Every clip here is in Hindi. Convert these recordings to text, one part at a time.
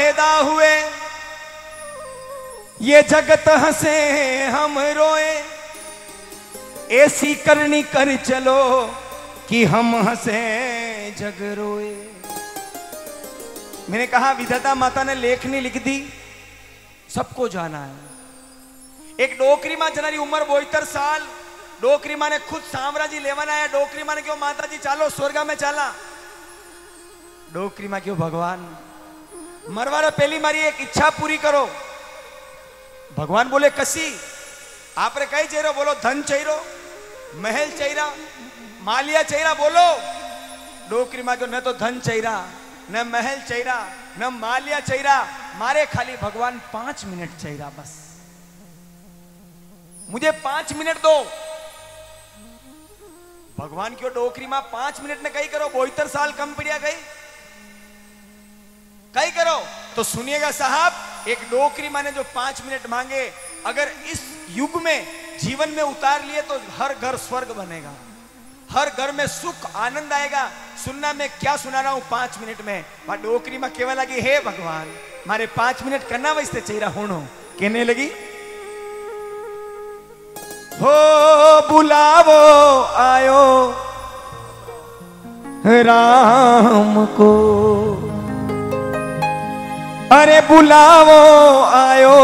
पैदा हुए, ये जगत हंसे हम रोए, ऐसी करनी कर चलो कि हम हंसे जग रोए। मैंने कहा विधाता माता ने लेखनी लिख दी, सबको जाना है। एक डोकरी मां जनारी उम्र 72 साल, डोकरी मां ने खुद साम्राज्य लेवाना है। डोकरी मां ने क्यों माता जी चालो स्वर्ग में चाला, डोकरी मां क्यों भगवान मरवारा पहली मारी एक इच्छा पूरी करो। भगवान बोले कसी आपने कई चाहिए, बोलो धन चाहिए, महल चाहिए, मालिया चाहिए, बोलो। डोकरी मां क्यों न तो धन चाहिए, न महल चाहिए, न मालिया चाहिए, मारे खाली भगवान 5 मिनट चाहिए, बस मुझे 5 मिनट दो। भगवान क्यों डोकरी मां 5 मिनट में कहीं करो, 72 साल कम पड़िया कहीं करो। तो सुनिएगा साहब, एक डोकरी मां ने जो 5 मिनट मांगे, अगर इस युग में जीवन में उतार लिए तो हर घर स्वर्ग बनेगा, हर घर में सुख आनंद आएगा। सुनना मैं क्या सुना रहा हूं 5 मिनट में। वह डोकरी में केवल लगी, हे भगवान मारे 5 मिनट करना वैसे चाहिए होनो। कहने लगी, हो बुलावो आयो राम को, अरे बुलावो आयो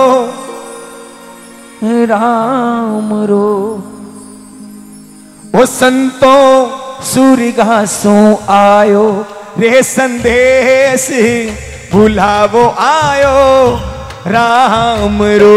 राम रो, ओ संतो सूरघासों आयो रे संदेश, बुलावो आयो राम रो।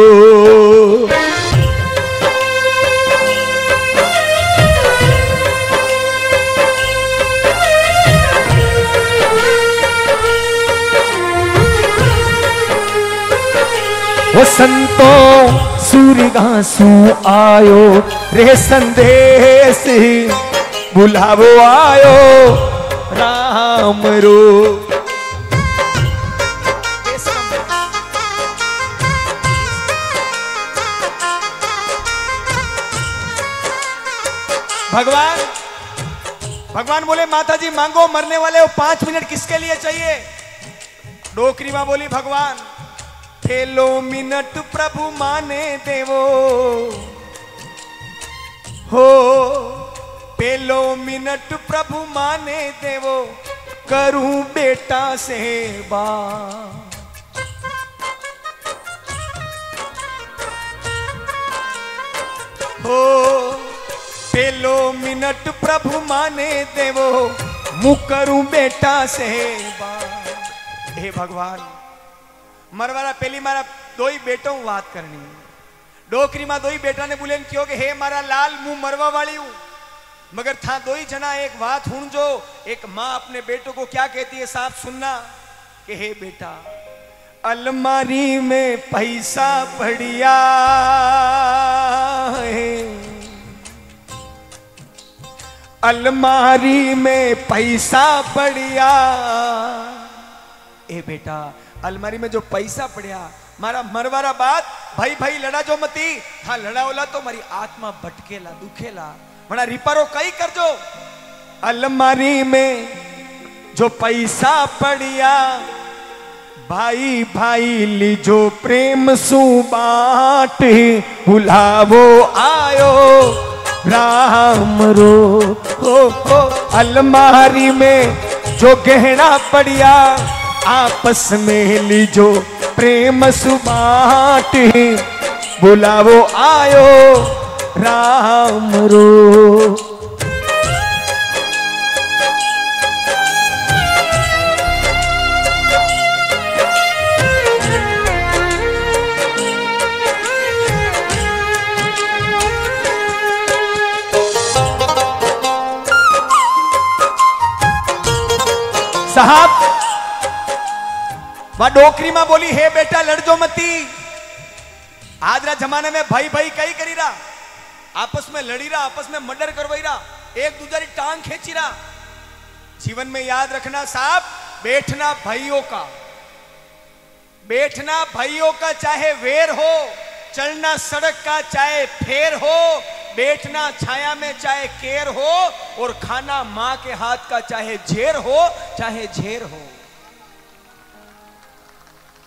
वो संतो सूरघासों आयो रे संदेश, बुलावो आयो राम रो। भगवान बोले माता जी मांगो, मरने वाले हो 5 मिनट किसके लिए चाहिए। डोकरी मां बोली, भगवान खेलो मिनट प्रभु माने देवो, हो पेलो मिनट प्रभु माने देवो, करूं बेटा सेवा। हो पेलो मिनट प्रभु माने देवो, मु करूं बेटा सेवा। हे भगवान मरवारा पहली मारा दो ही बेटों बात करनी। डोकरी मां दो ही बेटा ने बोले क्यों कि हे मारा लाल मु मरवा वाली हूं, मगर था दो ही जना एक बात हूं जो एक मां अपने बेटों को क्या कहती है साहब सुनना, कि हे बेटा अलमारी में पैसा बढ़िया है, अलमारी में पैसा बढ़िया। ए बेटा अलमारी में जो पैसा पड़िया, मारा मरवारा बात भाई भाई लड़ा जो मती, हाँ लड़ा ओला तो मारी आत्मा भटकेला दुखेला, बड़ा रिपारो कई कर जो। अलमारी में जो पैसा पड़िया, भाई भाई लीजो प्रेम सु बाट, बुलावो आयो राम रो। हो अलमारी में जो गहना पड़िया, आपस में लीजो प्रेम सुबाट, बुलावो आयो राम रो। साहब वह डोकरी मां बोली, हे बेटा लड़जो मती। आज रा जमाने में भाई भाई कई करी रहा, आपस में लड़ी रहा, आपस में मर्डर करवाई रहा, एक दूसरे की टांग खींची रहा। जीवन में याद रखना साहब, बैठना भाइयों का, बैठना भाइयों का चाहे वेर हो, चलना सड़क का चाहे फेर हो, बैठना छाया में चाहे केर हो, और खाना मां के हाथ का चाहे झेर हो, चाहे झेर हो।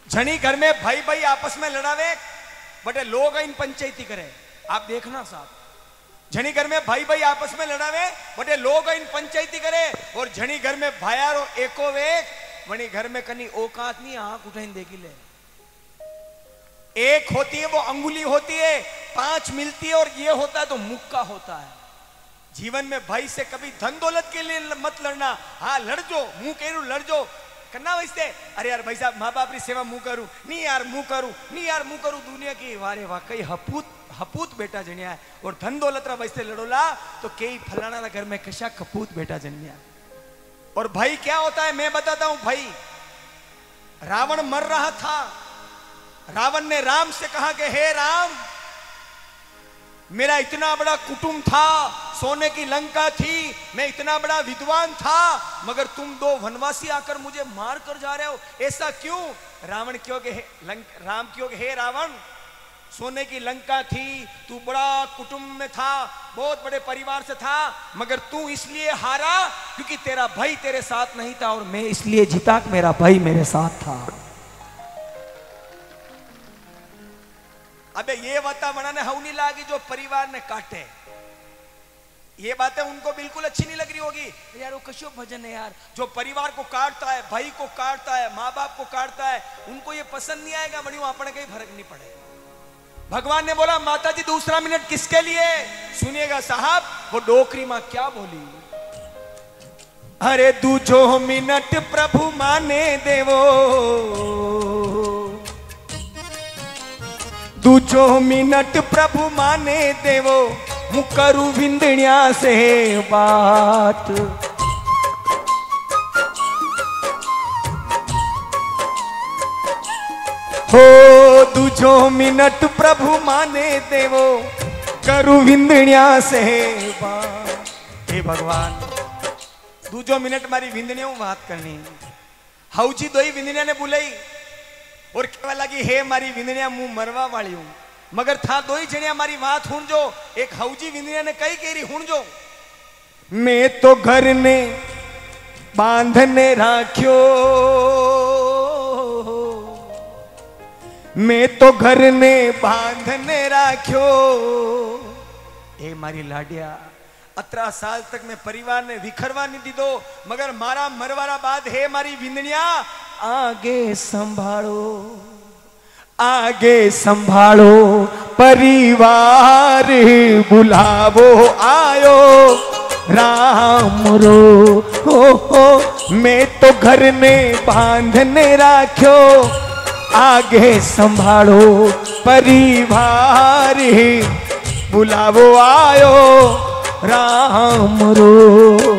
झणी घर में भाई भाई आपस में लड़ावे बटे लोग इन पंचायती करे। आप देखना साहब, झणी घर में भाई भाई आपस में लड़ावे बटे लोग इन पंचायती करे, और झणी घर में भायारो एको वेक वनी घर में कनी औकात नहीं, आंख उठाइन देखी ले। एक होती है वो अंगुली होती है, 5 मिलती है, और ये होता है तो मुक्का होता है। जीवन में भाई से कभी धन दौलत के लिए मत लड़ना। हाँ लड़जो, मुंह केरू लड़जो करना वैसे। अरे यार भाई साहब माँ बाप की सेवा मुंह करूं नहीं यार, मुंह करूं नहीं यार, मुंह करूं दुनिया की वारे वाकई हपूत बेटा जनिया है। और धन दौलत रा वैसे लड़ोला तो कई फलाना घर में कशा कपूत बेटा जनिया। और भाई क्या होता है मैं बताता हूं। भाई रावण मर रहा था, रावण ने राम से कहा कि हे राम, मेरा इतना बड़ा कुटुंब था, सोने की लंका थी, मैं इतना बड़ा विद्वान था, मगर तुम 2 वनवासी आकर मुझे मार कर जा रहे हो, ऐसा क्यों? रावण क्यों के राम क्यों के हे रावण, सोने की लंका थी, तू बड़ा कुटुंब में था, बहुत बड़े परिवार से था, मगर तू इसलिए हारा क्योंकि तेरा भाई तेरे साथ नहीं था, और मैं इसलिए जीता कि मेरा भाई मेरे साथ था। अबे ये बातें बनाने हवनी लागी जो परिवार ने काटे, ये बातें उनको बिल्कुल अच्छी नहीं लग रही होगी। यार वो कशो भजन है यार, जो परिवार को काटता है, भाई को काटता है, माँ बाप को काटता है, उनको ये पसंद नहीं आएगा, बड़ी अपने कहीं फर्क नहीं पड़ेगा। भगवान ने बोला माता जी दूसरा मिनट किसके लिए? सुनिएगा साहब, वो डोकरी माँ क्या बोली। अरे दूजो मिनट प्रभु माने देवो, दूजो मिनट प्रभु माने देवो, मुकरू विंदण्या से बात। हो दूजो मिनट प्रभु माने देवो, करू विंदण्या से बात। हे भगवान, दूजो मिनट मारी विंदणियों बात करनी। हाउजी दोई विंदणिया ने बुलाई और कहवा लगी हे मारी विंदणिया मुंह मरवा वाली हूं, मगर था 2 जणिया मारी बात हुण जो। एक हाउजी विंदणिया ने कही केरी हुण जो, मैं तो घर ने बांधने राख्यो, मैं तो घर ने बांधने राख्यो। ए मारी लाडिया, 18 साल तक मैं परिवार ने विखरवा नहीं दीधो, मगर मारा मरवारा बाद हे मारी विंदणिया आगे संभालो, आगे संभालो, परिवार बुलावो आयो राम रो। हो मैं तो घर ने बांधने राख्यो, आगे संभालो, परिवार बुलावो आयो राम रो।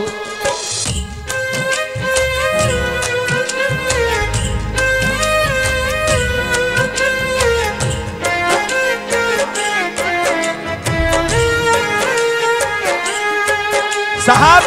साहब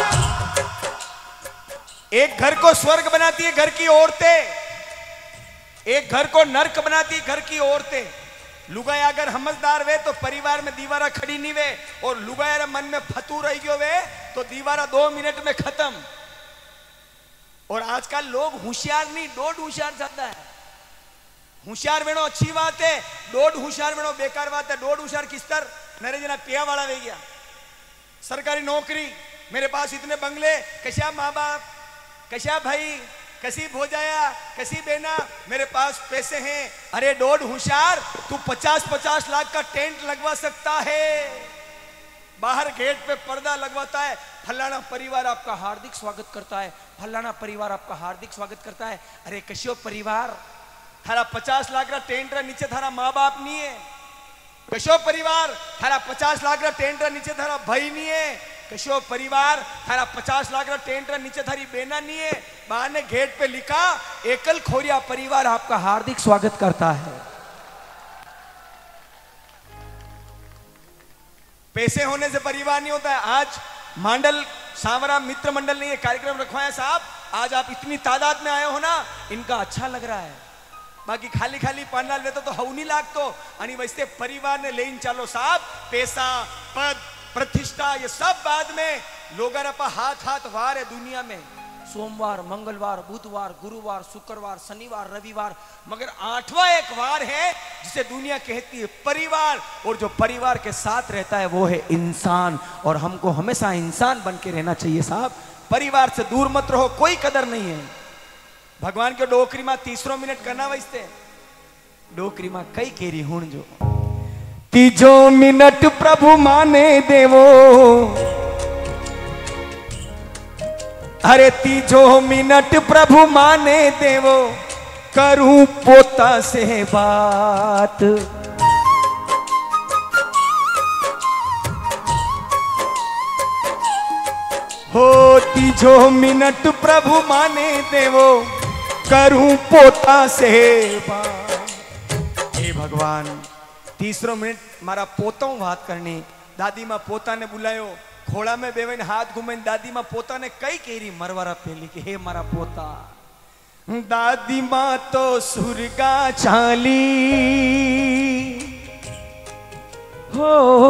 एक घर को स्वर्ग बनाती है घर की औरतें, एक घर को नरक बनाती घर की औरतें। लुगाई अगर समझदार वे तो परिवार में दीवारा खड़ी नहीं वे, और लुगाई मन में फतू रही गयो वे तो दीवारा 2 मिनट में खत्म। और आजकल लोग होशियार नहीं, 1.5 होशियार ज्यादा है। होशियार वेणो अच्छी बात है, 1.5 होशियार वेणो बेकार बात है। 1.5 होशियार किस तरह नरे जना पिया वाला वे गया, सरकारी नौकरी, मेरे पास इतने बंगले, कशा माँ बाप, कशा भाई, कसी भोजाया, कसी बेना, मेरे पास पैसे हैं। अरे 1.5 होशियार, तू 50-50 लाख का टेंट लगवा सकता है, बाहर गेट पे पर्दा लगवाता है, फलाना परिवार आपका हार्दिक स्वागत करता है, फलाना परिवार आपका हार्दिक स्वागत करता है। अरे कशो परिवार, थारा 50 लाख का टेंट रा नीचे थारा माँ बाप नहीं है। कशो परिवार, थारा 50 लाख का टेंट रा नीचे थारा भाई नहीं है। कशो परिवार, थारा 50 लाख का टेंट रा नीचे थारी बेना नहीं है। बाहर ने गेट पे लिखा एकल खोरिया परिवार आपका हार्दिक स्वागत करता है। पैसे होने से परिवार नहीं होता है। आज मंडल सांवरा मित्र मंडल ने ये कार्यक्रम रखवाया साहब, आज आप इतनी तादाद में आए हो ना, इनका अच्छा लग रहा है। बाकी खाली खाली पंडाल लेते तो हव नहीं लागतो, आणि वैसे परिवार ने लेन चालो साहब, पैसा पद प्रतिष्ठा ये सब बाद में, लोग हाथ हाथ वार है दुनिया में। सोमवार, मंगलवार, बुधवार, गुरुवार, शुक्रवार, शनिवार, रविवार, मगर 8वां एक वार है जिसे दुनिया कहती है परिवार, और जो परिवार के साथ रहता है वो है इंसान। और हमको हमेशा इंसान बन के रहना चाहिए साहब, परिवार से दूर मत रहो, कोई कदर नहीं है। भगवान के डोकरी में 30 मिनट करना वैसे डोकरी में कई केरी हुण जो 30 मिनट प्रभु माने देवो, अरे 30 मिनट प्रभु माने देवो, करूं पोता से बात। हो 30 मिनट प्रभु माने देवो, करूं पोता से बात। हे भगवान 30 मिनट मारा पोता बात करनी। दादी मां पोता ने बुलायो, खोड़ा में बेवन हाथ घुमे, दादी मां पोता ने कई केरी मरवारा पेली कि हे मारा पोता। दादी मां तो सुरगा चाली हो,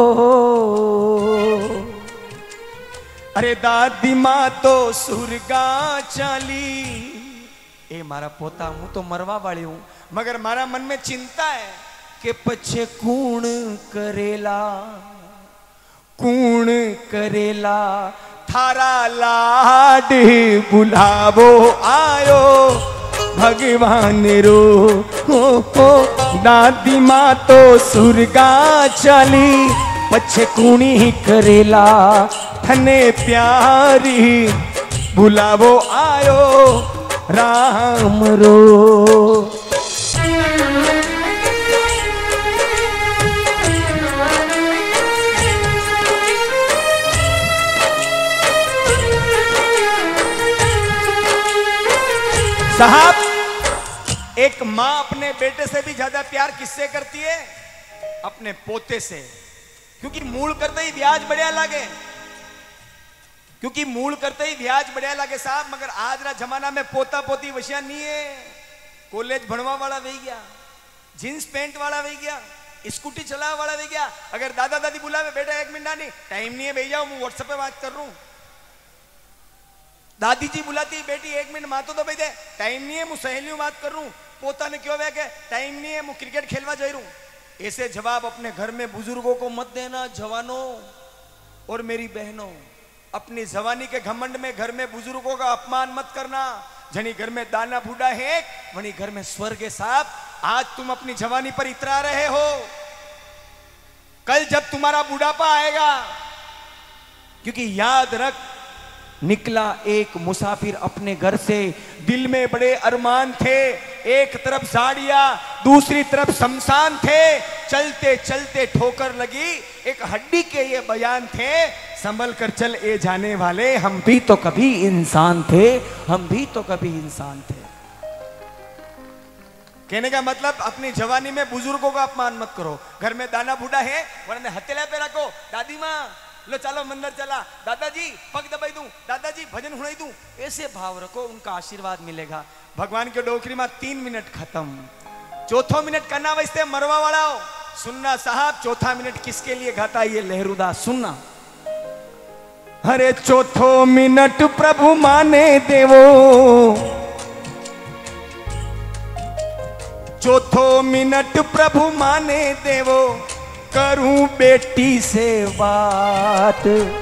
अरे दादी मां तो सुरगा चाली। ए मारा पोता हूं तो मरवा वाली हूं, मगर मारा मन में चिंता है कि पछे कूण करेला, कूण करेला थारा लाड बुलावो आयो भगवान रो। हो दादी मां तो सुरगा चली, पछे कूणी करेला थने प्यारी बुलावो आयो राम रो। साहब एक मां अपने बेटे से भी ज्यादा प्यार किससे करती है? अपने पोते से, क्योंकि मूल करते ही ब्याज बढ़िया लागे, क्योंकि मूल करते ही ब्याज बढ़िया लागे साहब। मगर आज रा जमाना में पोता पोती वशिया नहीं है। कॉलेज भणवा वाला वही गया, जींस पैंट वाला वही गया, स्कूटी चला वाला वही गया। अगर दादा दादी बुलावे बेटा 1 मिनट नहीं, टाइम नहीं है भैया जाओ, मैं व्हाट्सएप पे बात कर रहा हूं। दादी जी बुलाती बेटी 1 मिनट मातो तो भाई दे, टाइम नहीं है, मैं सहेलियों बात कर रहा हूं। पोता ने क्यों के टाइम नहीं है, मैं क्रिकेट खेलवा जा रहा हूं। ऐसे जवाब अपने घर में बुजुर्गों को मत देना जवानों और मेरी बहनों। अपनी जवानी के घमंड में घर में बुजुर्गों का अपमान मत करना। जनी घर में दाना बूढ़ा है वनी घर में स्वर्ग है साहब। आज तुम अपनी जवानी पर इतरा रहे हो, कल जब तुम्हारा बुढ़ापा आएगा, क्योंकि याद रख निकला एक मुसाफिर अपने घर से, दिल में बड़े अरमान थे, एक तरफ झाड़ियां दूसरी तरफ शमशान थे, चलते चलते ठोकर लगी, एक हड्डी के ये बयान थे, संभल कर चल ए जाने वाले, हम भी तो कभी इंसान थे, हम भी तो कभी इंसान थे। कहने का मतलब अपनी जवानी में बुजुर्गों का अपमान मत करो। घर में दाना बूढ़ा है वरना हथेला पे रखो, दादी माँ लो चलो मंदिर चला, दादाजी पग दबाई दूं, दादाजी भजन सुनाई दूं, ऐसे भाव रखो, उनका आशीर्वाद मिलेगा। भगवान के डोकरी में 3 मिनट खत्म, 4थो मिनट करना वैसे मरवा वाला हो। सुनना साहब 4था मिनट किसके लिए गाता ये लहरूदा, सुनना। अरे 4थो मिनट प्रभु माने देवो, 4थो मिनट प्रभु माने देवो, करूं बेटी से बात।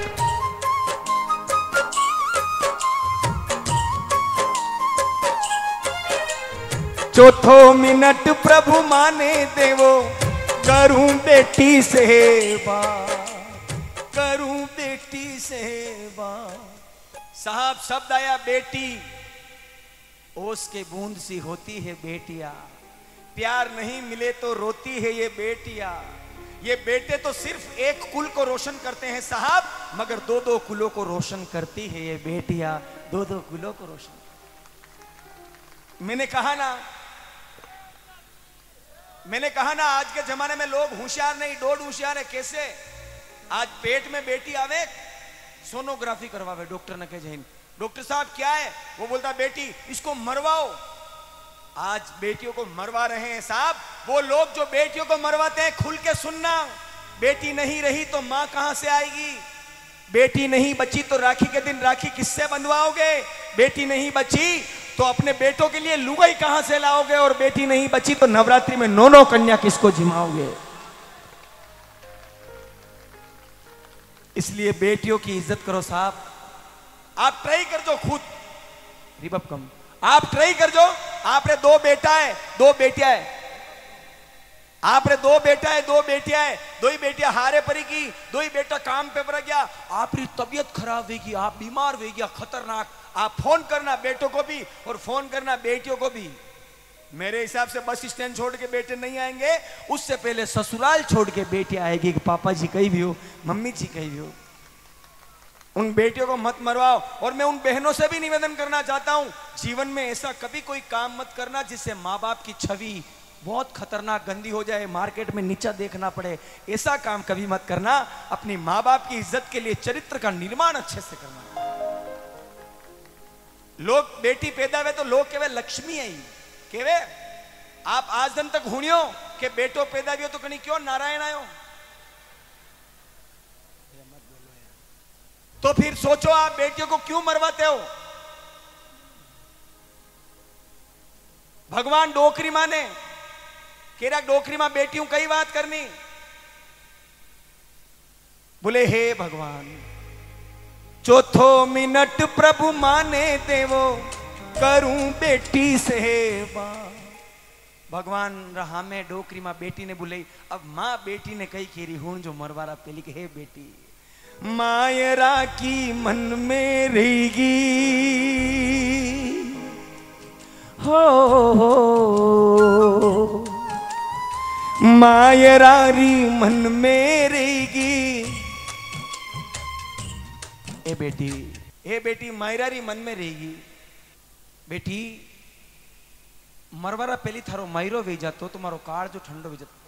चौथो मिनट प्रभु माने देवो, करूं बेटी से बात, करूं बेटी से बात। साहब शब्द आया बेटी, ओस के बूंद सी होती है बेटिया, प्यार नहीं मिले तो रोती है ये बेटिया। ये बेटे तो सिर्फ एक कुल को रोशन करते हैं साहब, मगर 2-2 कुलों को रोशन करती है ये बेटियां, 2-2 कुलों को रोशन। मैंने कहा ना आज के जमाने में लोग होशियार नहीं, डोड होशियार है। कैसे? आज पेट में बेटी आवे, सोनोग्राफी करवावे, डॉक्टर ने कहे डॉक्टर साहब क्या है? वो बोलता बेटी इसको मरवाओ। आज बेटियों को मरवा रहे हैं साहब वो लोग जो बेटियों को मरवाते हैं। खुल के सुनना, बेटी नहीं रही तो मां कहां से आएगी? बेटी नहीं बची तो राखी के दिन राखी किससे बंधवाओगे? बेटी नहीं बची तो अपने बेटों के लिए लुगाई कहां से लाओगे, और बेटी नहीं बची तो नवरात्रि में 9 कन्या किसको जिमाओगे। इसलिए बेटियों की इज्जत करो साहब। आप ट्राई कर जो खुद रिबब कम, आप ट्राई कर जो, आपने 2 बेटा है 2 बेटियां है, आपने 2 बेटा है 2 बेटियां है, 2 ही बेटियां हारे परी की, 2 ही बेटा काम पे पड़ गया, आपकी तबीयत खराब होगी, आप बीमार हो गया खतरनाक, आप फोन करना बेटों को भी और फोन करना बेटियों को भी। मेरे हिसाब से बस स्टैंड छोड़ के बेटे नहीं आएंगे, उससे पहले ससुराल छोड़ के बेटी आएगी कि पापा जी कहीं भी हो, मम्मी जी कहीं भी हो। उन बेटियों को मत मरवाओ। और मैं उन बहनों से भी निवेदन करना चाहता हूं, जीवन में ऐसा कभी कोई काम मत करना जिससे माँ बाप की छवि बहुत खतरनाक गंदी हो जाए, मार्केट में नीचा देखना पड़े। ऐसा काम कभी मत करना। अपनी माँ बाप की इज्जत के लिए चरित्र का निर्माण अच्छे से करना। लोग बेटी पैदा हुए तो लोग केवल लक्ष्मी है ही केवे, आप आज दिन तक हुनियो के बेटो पैदा हुए तो कहीं क्यों नारायण आयो। तो फिर सोचो आप बेटियों को क्यों मरवाते हो। भगवान डोकरी माने केरा डोकरी मां बेटियों कई बात करनी, बोले हे भगवान चौथो मिनट प्रभु माने देवो करूं बेटी सेवा। भगवान रहा में डोकरी मां बेटी ने बुलाई, अब मां बेटी ने कही खेरी हूं जो मरवारा पेली के हे बेटी मायरा की मन में रहेगी हो मायरारी मन में रहेगी। ए बेटी मायरारी मन में रहेगी। बेटी मरवारा पेली थारो मायरो वे जातो तुम्हारो काळ जो ठंडो वे जातो।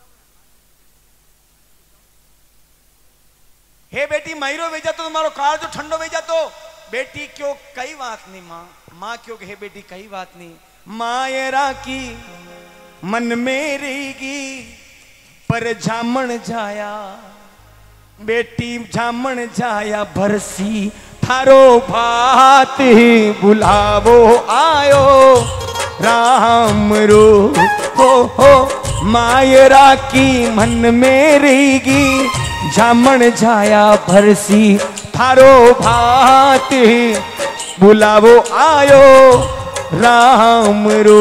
हे बेटी मायरो वे जातो तुम्हारो काळ जो ठंडो वे जातो। बेटी क्यों कई बात नहीं माँ, माँ क्यों हे बेटी कई बात नहीं, मायरा की मन में रहेगी पर जामन जाया बेटी जामन जाया भरसी थारो भात बुलावो आयो राम रो हो मायरा की मन में रहेगी जामन जाया भरसी थारो भात बुलावो आयो राम रो।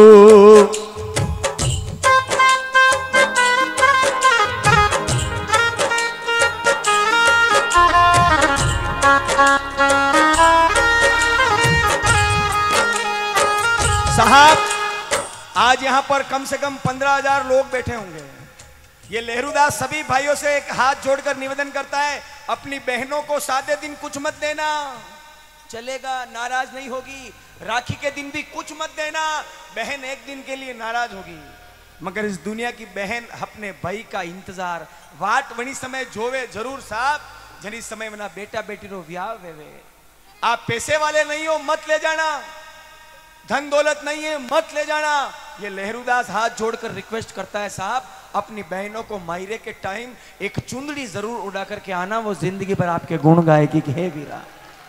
साहब आज यहां पर कम से कम 15,000 लोग बैठे होंगे। ये लहरूदास सभी भाइयों से एक हाथ जोड़कर निवेदन करता है, अपनी बहनों को सादे दिन कुछ मत देना, चलेगा, नाराज नहीं होगी। राखी के दिन भी कुछ मत देना, बहन एक दिन के लिए नाराज होगी। मगर इस दुनिया की बहन अपने भाई का इंतजार वाट वनी समय जोवे जरूर साहब, जनी समय वना बेटा बेटी रो व्याह वेवे। आप पैसे वाले नहीं हो मत ले जाना, धन दौलत नहीं है मत ले जाना। ये लहरूदास हाथ जोड़कर रिक्वेस्ट करता है साहब, अपनी बहनों को मायरे के टाइम एक चुंदड़ी जरूर उड़ा करके आना, वो जिंदगी भर आपके गुण गाएगी कि हे वीरा।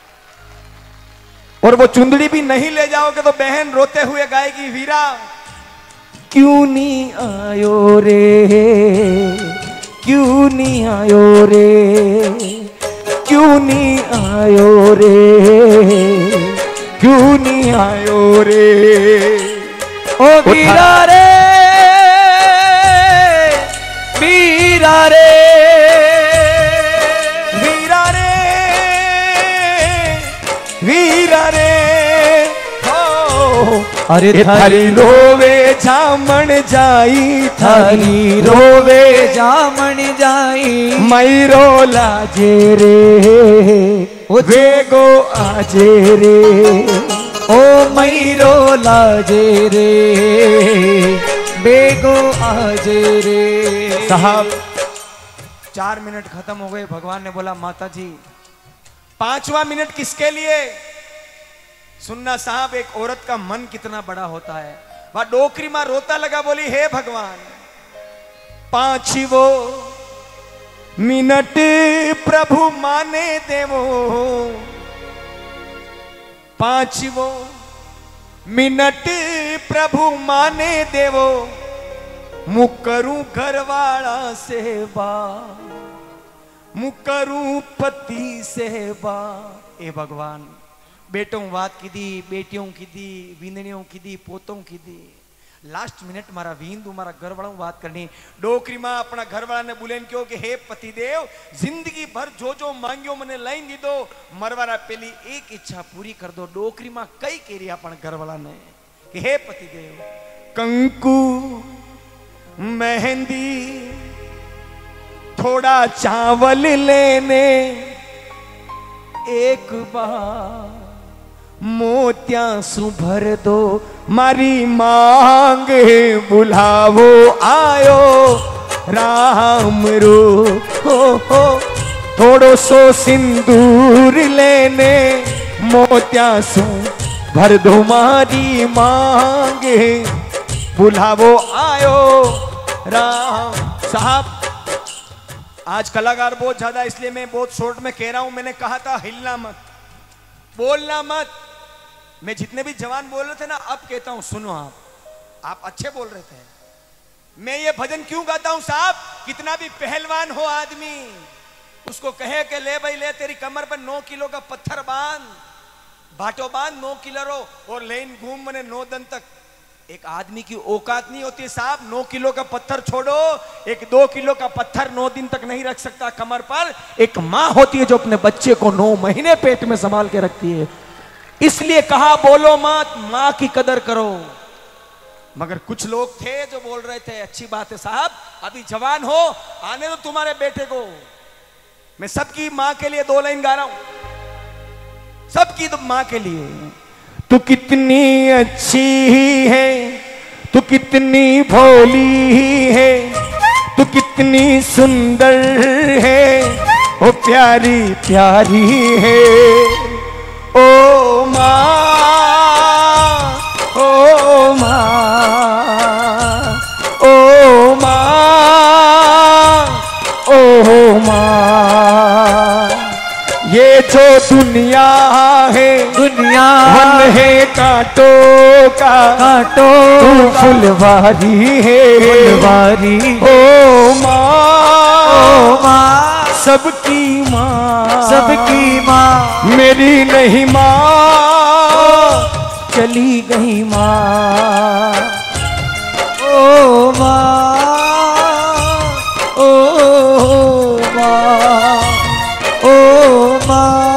और वो चुंदड़ी भी नहीं ले जाओगे तो बहन रोते हुए गाएगी, वीरा क्यों नहीं आयो रे, क्यों नहीं आयो रे, क्यों नहीं आयो रे, क्यों नहीं आयो रे। ओ वीरा रे, वीरा रे, वीरा रे, वीरा रे हो। अरे थारी रोवे जामन जाई, थारी रोवे जामन जाई, मैरो लाजे रे वेगो आजे रे, ओ मैरो लाजे रे बेगो आजे रे। साहब 4 मिनट खत्म हो गए। भगवान ने बोला माता जी 5वां मिनट किसके लिए? सुनना साहब, एक औरत का मन कितना बड़ा होता है। वह डोकरी मां रोता लगा, बोली हे भगवान 5वो मिनट प्रभु माने देवो पांचवो मिनट प्रभु माने देवो, मुकरू घरवाला सेवा, मुकरू पति सेवा। ए भगवान, बेटों बात की दी, बेटियों की दी, वींदणियों की दी, पोतों की दी, लास्ट मिनट मारा वींदू मारा घरवाला बात करनी। डोकरी में अपना घरवाला ने बोले क्यों कि हे पतिदेव, जिंदगी भर जो जो मांग्यो मने लई दीदो, मरवारा पेली एक इच्छा पूरी कर दो। डोकरी में कई केरी अपन घरवाला ने कि हे पतिदेव, कंकु मेहंदी थोड़ा चावल लेने, एक बार मोतिया सु भर दो, मारी मांग बुलावो आयो राम रो। हो थोड़ो सो सिंदूर लेने, मोतिया सु भर दो, मारी मांग बुलावो आयो राम। साहब आज कलाकार बहुत ज्यादा, इसलिए मैं बहुत शॉर्ट में कह रहा हूं। मैंने कहा था हिलना मत, बोलना मत। मैं जितने भी जवान बोल रहे थे ना, अब कहता हूं सुनो। आप अच्छे बोल रहे थे। मैं ये भजन क्यों गाता हूं साहब? कितना भी पहलवान हो आदमी, उसको कहे कि ले भाई ले, तेरी कमर पर 9 किलो का पत्थर बांध, भाटो बांध 9 किलो रो, और लेन घूम मने 9 दिन तक। एक आदमी की औकात नहीं होती साहब। 9 किलो का पत्थर छोड़ो, एक 2 किलो का पत्थर 9 दिन तक नहीं रख सकता कमर पर। एक मां होती है जो अपने बच्चे को 9 महीने पेट में संभाल के रखती है। इसलिए कहा बोलो मत, मां की कदर करो। मगर कुछ लोग थे जो बोल रहे थे अच्छी बात है साहब, अभी जवान हो, आने दो तुम्हारे बेटे को। मैं सबकी मां के लिए 2 लाइन गा रहा हूं, सबकी तो मां के लिए। तू कितनी अच्छी है, तू कितनी भोली है, तू कितनी सुंदर है, ओ प्यारी प्यारी है। ओ माँ, ओ माँ, ओ माँ, ओ माँ। ये जो दुनिया है, दुनिया वन है कांटों का, कांटों तू फुलवारी है, फुलवारी। ओ माँ, ओ माँ, सबकी माँ, सबकी माँ, मेरी नहीं माँ, चली गई माँ। ओ माँ, ओ माँ, ओ माँ,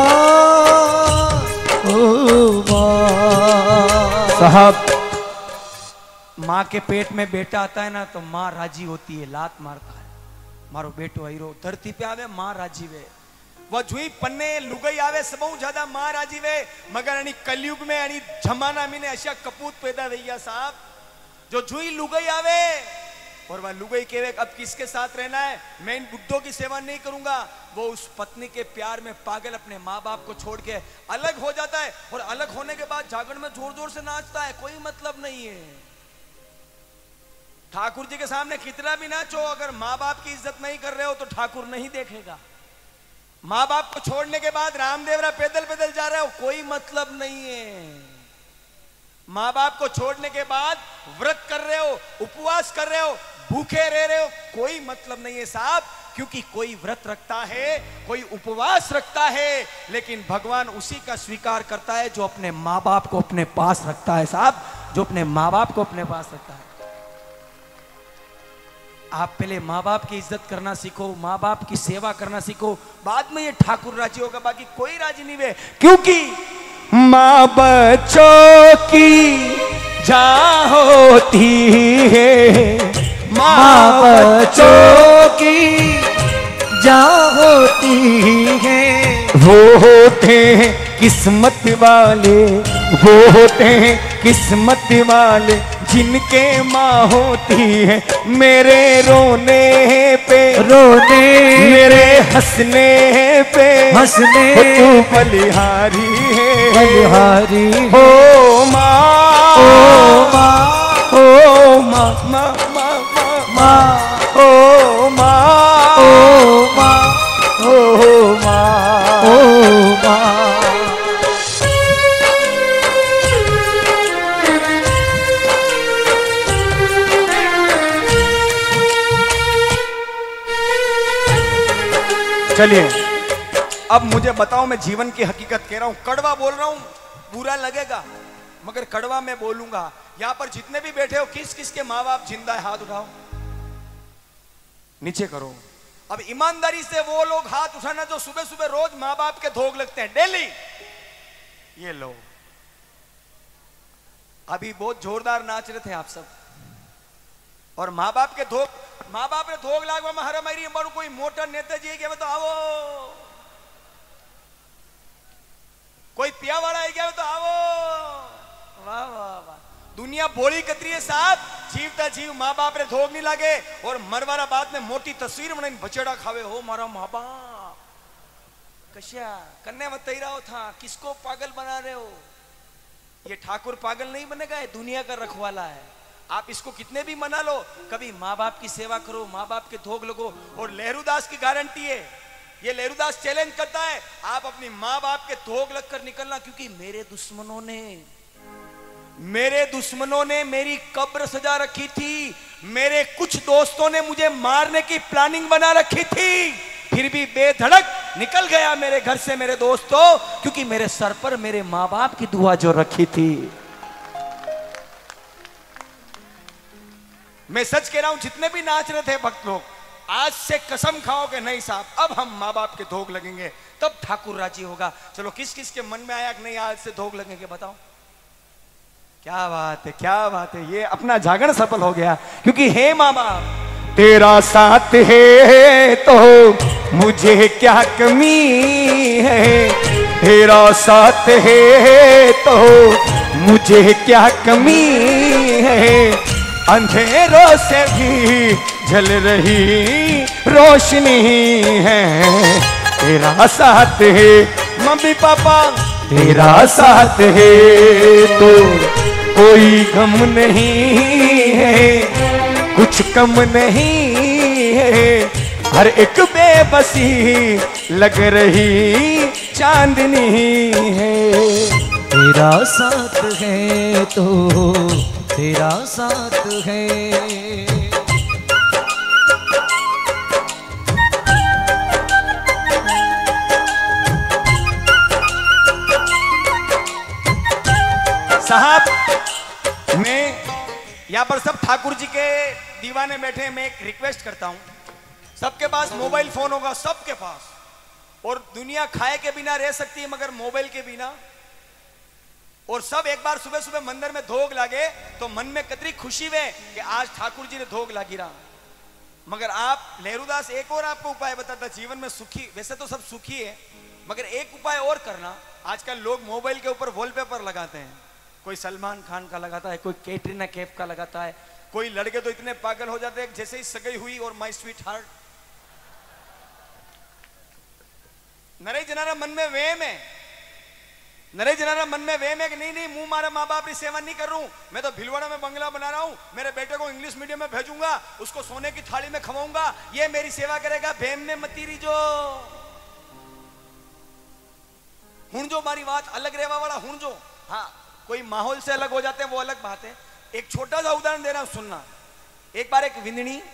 ओ माँ। साहब, माँ के पेट में बेटा आता है ना तो माँ राजी होती है, लात मारता है, मारो बेटो हीरो। धरती पे आवे माँ राजी वे, वो जुई पन्ने लुगाई आवे सबहु ज्यादा माँ राजी वे। मगर अनी कलयुग में अनी जमाना में अशा कपूत पैदा भैया साहब, जो जुई लुगाई आवे और वह लुगाई कहे अब किसके साथ रहना है, मैं इन बुड्ढों की सेवा नहीं करूंगा। वो उस पत्नी के प्यार में पागल अपने माँ बाप को छोड़ के अलग हो जाता है, और अलग होने के बाद जागरण में जोर जोर से नाचता है, कोई मतलब नहीं है। ठाकुर जी के सामने कितना भी नाचो, अगर माँ बाप की इज्जत नहीं कर रहे हो तो ठाकुर नहीं देखेगा। माँ बाप को छोड़ने के बाद रामदेवरा पैदल पैदल जा रहे हो, कोई मतलब नहीं है। माँ बाप को छोड़ने के बाद व्रत कर रहे हो, उपवास कर रहे हो, भूखे रह रहे हो, कोई मतलब नहीं है साहब। क्योंकि कोई व्रत रखता है, कोई उपवास रखता है, लेकिन भगवान उसी का स्वीकार करता है जो अपने माँ बाप को अपने पास रखता है साहब, जो अपने माँ बाप को अपने पास रखता है। आप पहले माँ बाप की इज्जत करना सीखो, माँ बाप की सेवा करना सीखो, बाद में ये ठाकुर राजी होगा, बाकी कोई राजी नहीं है। क्योंकि माँ बच्चों की जान होती है, माँ बच्चों की जान होती है। वो होते हैं किस्मत वाले, वो होते हैं किस्मत वाले, जिनके माँ होती है। मेरे रोने पे रोने, मेरे हंसने पे हंसने, तू बलिहारी है, बलिहारी हो माँ, ओ माँ, ओ माँ, माँ माँ माँ, ओ माँ, ओ माँ, ओ माँ, ओ माँ। चलिए अब मुझे बताओ, मैं जीवन की हकीकत कह रहा हूं, कड़वा बोल रहा हूं, बुरा लगेगा मगर कड़वा मैं बोलूंगा। यहां पर जितने भी बैठे हो, किस किस के माँ बाप जिंदा है हाथ उठाओ, नीचे करो। अब ईमानदारी से वो लोग हाथ उठाना जो सुबह सुबह रोज माँ बाप के धोख लगते हैं डेली। ये लो, अभी बहुत जोरदार नाच रहे थे आप सब, और माँ बाप के धोख, माँ बाप ने धोख लागवा हर मेरी मारू कोई मोटर नेताजी के तो आवो, कोई पिया वाला है क्या तो आवो। वाह वाह वाह, दुनिया बोली कतरी है साहब, जीवता जीव माँ बाप ने धोख नहीं लागे, और मरवारा बाद में मोटी तस्वीर बनाई बचेड़ा खावे हो मारा माँ बाप कश्या कन्ने मत तैरा हो था, किसको पागल बना रहे हो। ये ठाकुर पागल नहीं बनेगा, ये दुनिया का रखवाला है। आप इसको कितने भी मना लो, कभी माँ बाप की सेवा करो, माँ बाप के धोख लगो। और लहरूदास की गारंटी है, ये लहरूदास चैलेंज करता है, आप अपनी माँ बाप के धोख लगकर निकलना, क्योंकि मेरे दुश्मनों ने मेरी कब्र सजा रखी थी, मेरे कुछ दोस्तों ने मुझे मारने की प्लानिंग बना रखी थी, फिर भी बेधड़क निकल गया मेरे घर से मेरे दोस्तों, क्योंकि मेरे सर पर मेरे माँ बाप की दुआ जो रखी थी। मैं सच कह रहा हूं, जितने भी नाच रहे थे भक्त लोग, आज से कसम खाओ कि नहीं साहब अब हम माँ बाप के धोख लगेंगे, तब ठाकुर राजी होगा। चलो किस किस के मन में आया कि नहीं आज से धोख लगेंगे, बताओ। क्या बात है, क्या बात है, ये अपना जागरण सफल हो गया। क्योंकि हे माँ बाप तेरा साथ है तो मुझे क्या कमी है, तेरा साथ है तो मुझे क्या कमी है, अंधेरों से भी जल रही रोशनी है, तेरा साथ है मम्मी पापा, तेरा साथ है तो कोई गम नहीं है, कुछ कम नहीं है, हर एक बेबसी लग रही चांदनी है, तेरा साथ है तो तेरा साथ है। साहब मैं यहाँ पर सब ठाकुर जी के दीवाने बैठे हैं, मैं एक रिक्वेस्ट करता हूँ, सबके पास मोबाइल फोन होगा, सबके पास, और दुनिया खाए के बिना रह सकती है मगर मोबाइल के बिना, और सब एक बार सुबह सुबह मंदिर में धोख लागे तो मन में कतरी खुशी वे कि आज ठाकुर जी ने धोख लागी रहा। मगर आप लहरूदास एक और आपको उपाय बताता, जीवन में सुखी, वैसे तो सब सुखी है मगर एक उपाय और करना। आजकल लोग मोबाइल के ऊपर वॉलपेपर लगाते हैं, कोई सलमान खान का लगाता है, कोई कैटरीना कैफ का लगाता है, कोई लड़के तो इतने पागल हो जाते हैं जैसे ही सगाई हुई और माय स्वीट हार्ट, नरे जनारा मन में वेम है, नरे जनारा मन में वेम है कि नहीं नहीं मुंह मारे माँ बाप की सेवा नहीं कर रहा हूं, मैं तो भिलवाड़ा में बंगला बना रहा हूं, मेरे बेटे को इंग्लिश मीडियम में भेजूंगा, उसको सोने की थाली में खवाऊंगा, ये मेरी सेवा करेगा। भेम ने मतीरी जो हुण जो मारी बात अलग रहवा वाला हुण जो, हाँ कोई माहौल से अलग हो जाते हैं वो अलग बात है। एक छोटा सा उदाहरण दे रहा हूं, सुनना। एक बार एक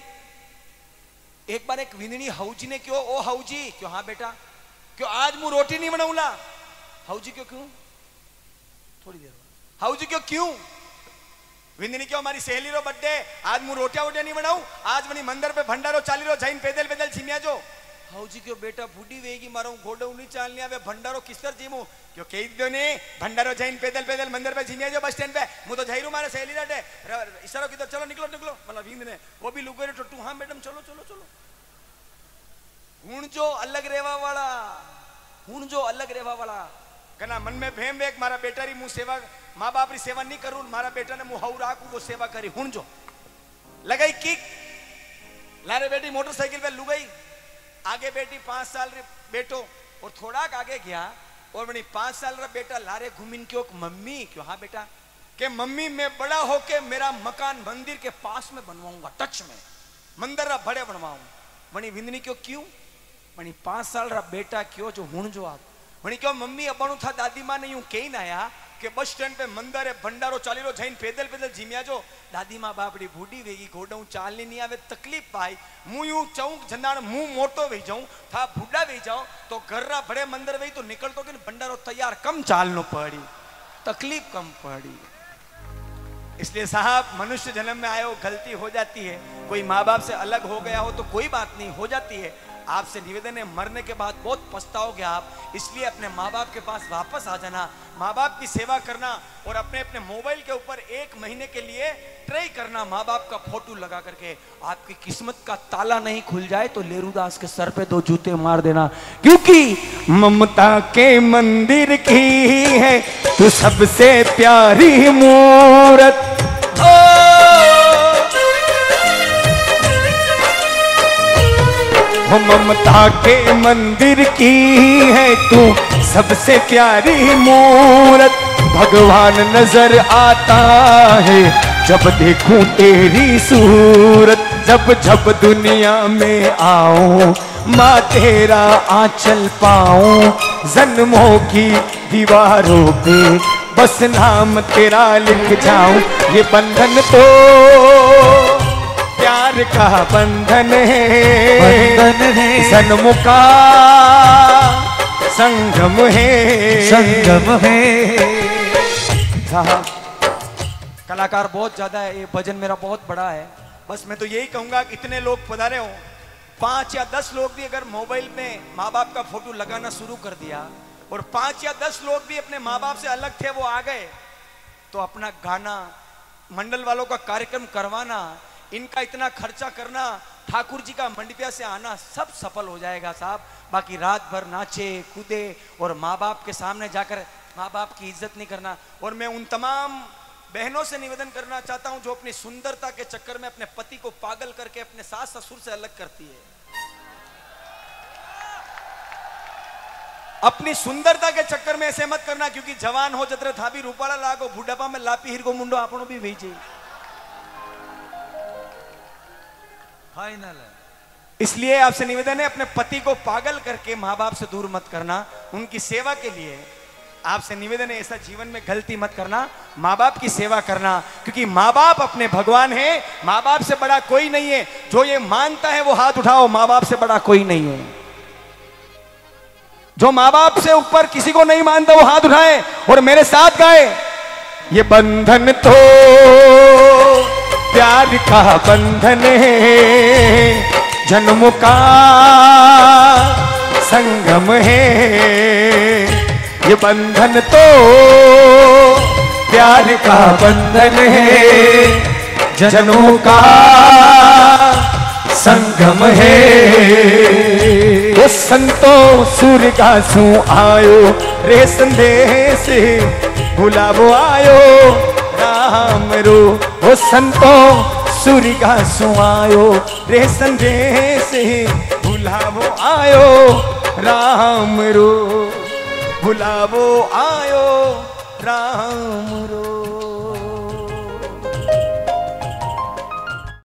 विंदनी हाउजी ने क्यों, ओ हाउजी क्यों, हाँ बेटा क्यों आज मुंह रोटी नहीं बनाऊला, हाउजी क्यों, क्यों थोड़ी देर हाउजी क्यों, विंदनी क्यों हमारी सहेली रो बर्थडे, आज मुंह रोटिया वोटिया नहीं बनाऊ, आज मनी मंदिर पे भंडारो चाली रो जाइन पैदल पैदल छिमिया जो, हाउजी क्यों बेटा बूढ़ी वेगी मारो घोड़ो नहीं चालनी आवे भंडारो किस्तर जीमू क्यों कही दो ने भंडारो जाइन पैदल पैदल मंदिर पे छिमिया जो बस स्टैंड पे मु तो जाइरू मारे सहेली लाटे इशारो किधर चलो निकलो निकलो, मतलब विंद ने वो भी लुगोरे टट्टू, हाँ मैडम चलो चलो चलो। हुण जो अलग रेवा वाला, हुण जो अलग रेवा वाला कना मन में भेम वेक मारा बेटा री मु सेवा माँ बाप री सेवा नहीं करूं, मारा बेटा ने मु हाउ राखू वो सेवा करी। हुण जो लगाई किक, लारे बेटी मोटरसाइकिल पे लुगाई, आगे बेटी 5 साल रे बेटो और थोड़ा आगे गया और बनी 5 साल रा बेटा लारे घूमिन क्यों मम्मी क्यों, हाँ बेटा के मम्मी मैं बड़ा होके मेरा मकान मंदिर के पास में बनवाऊंगा, टच में मंदिर रा बड़े बनवाऊंगा। बनी विंदनी क्यों क्यों, बनी 5 साल रा बेटा क्यों जो हुण जो आप बनी क्यों मम्मी अबाणु था दादी माँ ने यूं कही ना आया કે બસ સ્ટેન્ડ पे મંદરે ભંડારો ચાલી રહ્યો જઈને પેદલ પેદલ જીમ્યા જો દાદી માં બાપડી બુડી વેગી ગોડું ચાલની નહીં આવે તકલીફ ભાઈ હું યું ચૌક જનાણ હું મોટો વેઈ જાઉં થા બુડા વેઈ જાઉં તો ઘરના ભડે મંદર વેઈ તો નીકળતો કે ભંડારો તૈયાર કમ ચાલનો પડી तकलीफ कम पड़ी। इसलिए साहब मनुष्य जन्म में आए हो गलती हो जाती है, कोई माँ बाप से अलग हो गया हो तो कोई बात नहीं, हो जाती है। आपसे निवेदन है मरने के बाद बहुत पछताओगे आप, इसलिए अपने माँ बाप के पास वापस आ जाना, माँ बाप की सेवा करना और अपने अपने मोबाइल के ऊपर 1 महीने के लिए ट्राई करना माँ बाप का फोटो लगा करके। आपकी किस्मत का ताला नहीं खुल जाए तो लेरूदास के सर पे 2 जूते मार देना, क्योंकि ममता के मंदिर की है तो सबसे प्यारी मूरत। ममता के मंदिर की है तू सबसे प्यारी मूरत, भगवान नजर आता है जब देखूं तेरी सूरत। जब जब दुनिया में आऊं माँ तेरा आंचल पाऊं, जन्मों की दीवारों पे बस नाम तेरा लिख जाऊं। ये बंधन तो प्यार का बंधन है, जन्मों का संगम है। साहब कलाकार बहुत ज्यादा है, ये भजन मेरा बहुत बड़ा है। बस मैं तो यही कहूंगा कि इतने लोग पधारे हो, 5 या 10 लोग भी अगर मोबाइल में माँ बाप का फोटो लगाना शुरू कर दिया और 5 या 10 लोग भी अपने माँ बाप से अलग थे वो आ गए, तो अपना गाना, मंडल वालों का कार्यक्रम करवाना, इनका इतना खर्चा करना, ठाकुर जी का मंडपिया से आना, सब सफल हो जाएगा साहब। बाकी रात भर नाचे कूदे और माँ बाप के सामने जाकर माँ बाप की इज्जत नहीं करना। और मैं उन तमाम बहनों से निवेदन करना चाहता हूं जो अपनी सुंदरता के चक्कर में अपने पति को पागल करके अपने सास ससुर से अलग करती है। अपनी सुंदरता के चक्कर में ऐसे मत करना, क्योंकि जवान हो जतरे था भी रूपाला लागो, बुढ़ापा में लापी हिरगो मुंडो आपनो भी वही चाहिए। फाइनल है। इसलिए आपसे निवेदन है अपने पति को पागल करके माँ बाप से दूर मत करना, उनकी सेवा के लिए आपसे निवेदन है ऐसा जीवन में गलती मत करना, माँ बाप की सेवा करना, क्योंकि माँ बाप अपने भगवान है, माँ बाप से बड़ा कोई नहीं है। जो ये मानता है वो हाथ उठाओ, माँ बाप से बड़ा कोई नहीं है। जो माँ बाप से ऊपर किसी को नहीं मानता वो हाथ उठाए और मेरे साथ गाए, ये बंधन तो प्यार का बंधन है, जन्मों का संगम है। ये बंधन तो प्यार का बंधन है, जन्मों का संगम है। वो संतो सूर्य का सू आयो रे संदेश गुलाबो आयो राम रो। वो संतो सूर्य का सू आयो रे संदेश गुलाबो आयो राम रो, गुलाबो आयो राम रो।